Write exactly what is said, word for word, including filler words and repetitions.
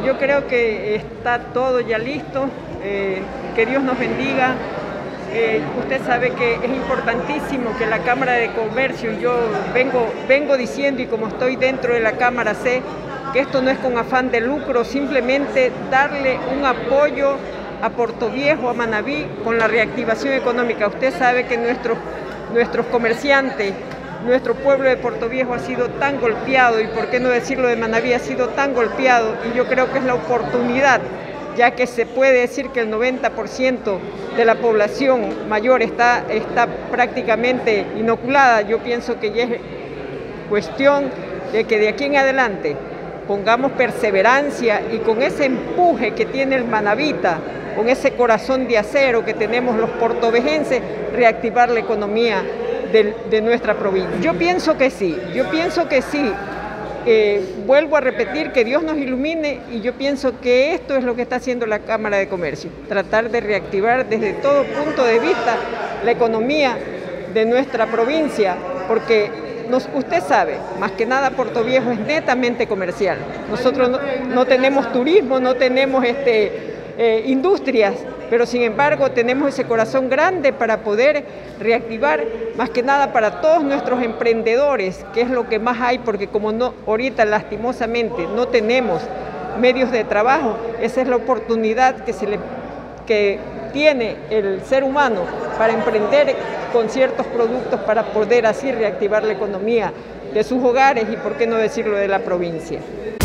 yo creo que está todo ya listo, eh, que Dios nos bendiga. Eh, usted sabe que es importantísimo que la Cámara de Comercio, yo vengo, vengo diciendo y como estoy dentro de la Cámara sé que esto no es con afán de lucro, simplemente darle un apoyo a Portoviejo, a Manabí, con la reactivación económica. Usted sabe que nuestros, nuestros comerciantes, nuestro pueblo de Portoviejo ha sido tan golpeado, y por qué no decirlo de Manabí, ha sido tan golpeado, y yo creo que es la oportunidad, ya que se puede decir que el noventa por ciento de la población mayor está, está prácticamente inoculada. Yo pienso que ya es cuestión de que de aquí en adelante pongamos perseverancia y con ese empuje que tiene el manabita, con ese corazón de acero que tenemos los portovejenses, reactivar la economía de, de nuestra provincia. Yo pienso que sí, yo pienso que sí. Eh, vuelvo a repetir que Dios nos ilumine, y yo pienso que esto es lo que está haciendo la Cámara de Comercio, tratar de reactivar desde todo punto de vista la economía de nuestra provincia, porque nos, usted sabe, más que nada Portoviejo es netamente comercial. Nosotros no, no tenemos turismo, no tenemos este, eh, industrias, pero sin embargo tenemos ese corazón grande para poder reactivar, más que nada para todos nuestros emprendedores, que es lo que más hay, porque como no, ahorita lastimosamente no tenemos medios de trabajo, esa es la oportunidad que, se le, que tiene el ser humano para emprender con ciertos productos, para poder así reactivar la economía de sus hogares y por qué no decirlo de la provincia.